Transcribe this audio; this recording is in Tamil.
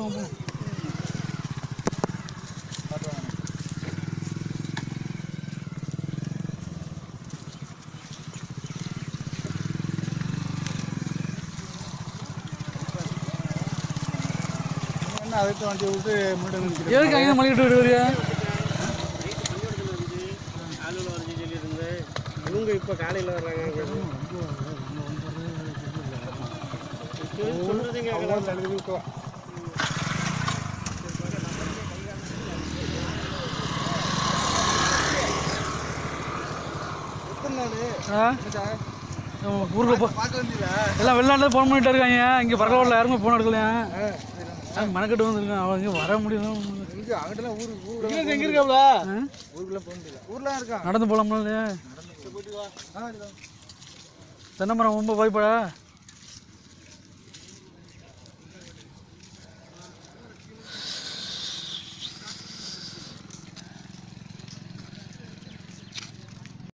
போங்க. என்ன அதுக்கு வண்டி விட்டு முன்னாடி நிற்கிறேன். எதுக்கு அங்கே மல்லிகிட்டு விட்டு வரியா? ஆளுநர் வர சொல்லியிருந்து இவங்க இப்போ காலையில் வர்றாங்க. சொல்கிறதே கேட்கலாம். தடுத்து விட்டோ ஊரில் எல்லாம் வெளிநாட்டில் ஃபோன் பண்ணிட்டு இருக்காங்க. இங்கே பரவாயில்ல யாருமே ஃபோன் எடுக்கலையா? மனக்கட்டு வந்துருக்கேன். அவங்க இங்கே வர முடியும். அங்கிட்டலாம் ஊருக்கு எங்கே இருக்காப்ல? ஊருக்குள்ளே போக முடியல. ஊர்லாம் இருக்கான். நடந்து போகலாம்ல இல்லையா? தென்னை மரம் ரொம்ப வாய்ப்பாடா?